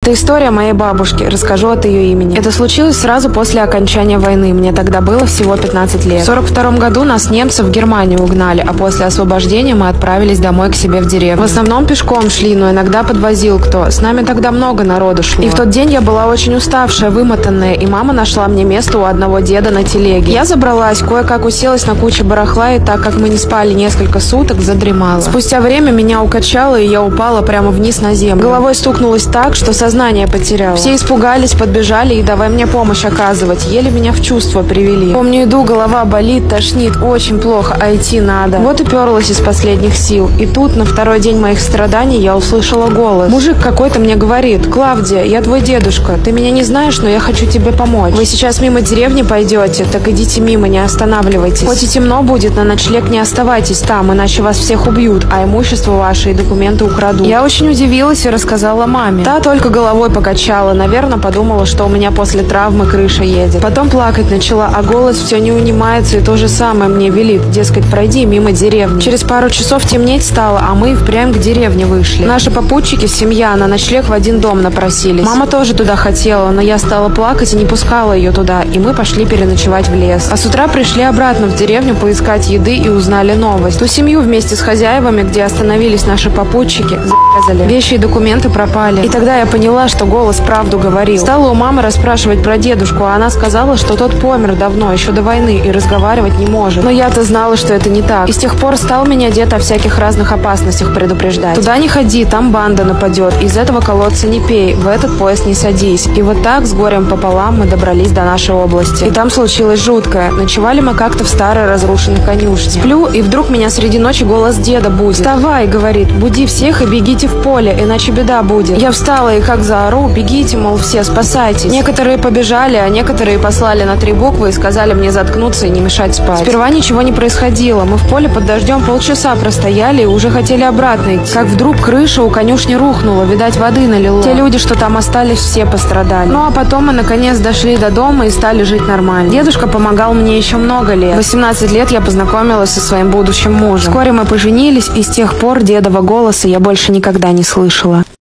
Это история моей бабушки, расскажу от ее имени. Это случилось сразу после окончания войны, мне тогда было всего 15 лет. В 42 году нас немцы в Германию угнали, а после освобождения мы отправились домой к себе в деревню. В основном пешком шли, но иногда подвозил кто. С нами тогда много народу шло. И в тот день я была очень уставшая, вымотанная, и мама нашла мне место у одного деда на телеге. Я забралась, кое-как уселась на кучу барахла, и так как мы не спали несколько суток, задремала. Спустя время меня укачало, и я упала прямо вниз на землю. Головой стукнулась так, что сознание потеряла. Все испугались, подбежали и давай мне помощь оказывать. Еле меня в чувство привели. Помню, иду, голова болит, тошнит, очень плохо, а идти надо. Вот уперлась из последних сил. И тут, на второй день моих страданий, я услышала голос. Мужик какой-то мне говорит: «Клавдия, я твой дедушка. Ты меня не знаешь, но я хочу тебе помочь. Вы сейчас мимо деревни пойдете, так идите мимо, не останавливайтесь. Хоть и темно будет, на ночлег не оставайтесь там, иначе вас всех убьют, а имущество ваше и документы украдут». Я очень удивилась и рассказала маме. Та только головой покачала, наверное, подумала, что у меня после травмы крыша едет. Потом плакать начала, а голос все не унимается и то же самое мне велит, дескать, пройди мимо деревни. Через пару часов темнеть стало, а мы и впрямь к деревне вышли. Наши попутчики, семья, на ночлег в один дом напросились. Мама тоже туда хотела, но я стала плакать и не пускала ее туда, и мы пошли переночевать в лес. А с утра пришли обратно в деревню поискать еды и узнали новость. Ту семью вместе с хозяевами, где остановились наши попутчики, зарезали. Вещи и документы пропали. И тогда я поняла, что голос правду говорил. Стала у мамы расспрашивать про дедушку, а она сказала, что тот помер давно, еще до войны, и разговаривать не может. Но я-то знала, что это не так. И с тех пор стал меня дед о всяких разных опасностях предупреждать. Туда не ходи, там банда нападет, из этого колодца не пей, в этот поезд не садись. И вот так, с горем пополам, мы добрались до нашей области. И там случилось жуткое. Ночевали мы как-то в старой разрушенной конюшне. Сплю, и вдруг меня среди ночи голос деда будит. «Вставай», — говорит, — «буди всех и бегите в поле, иначе беда будет». Я встала и как заору: «Бегите, мол, все, спасайтесь». Некоторые побежали, а некоторые послали на 3 буквы и сказали мне заткнуться и не мешать спать. Сперва ничего не происходило. Мы в поле под дождем полчаса простояли и уже хотели обратно идти. Как вдруг крыша у конюшни рухнула, видать, воды налило. Те люди, что там остались, все пострадали. Ну а потом мы наконец дошли до дома и стали жить нормально. Дедушка помогал мне еще много лет. В 18 лет я познакомилась со своим будущим мужем. Вскоре мы поженились, и с тех пор дедова голоса я больше никогда не слышала.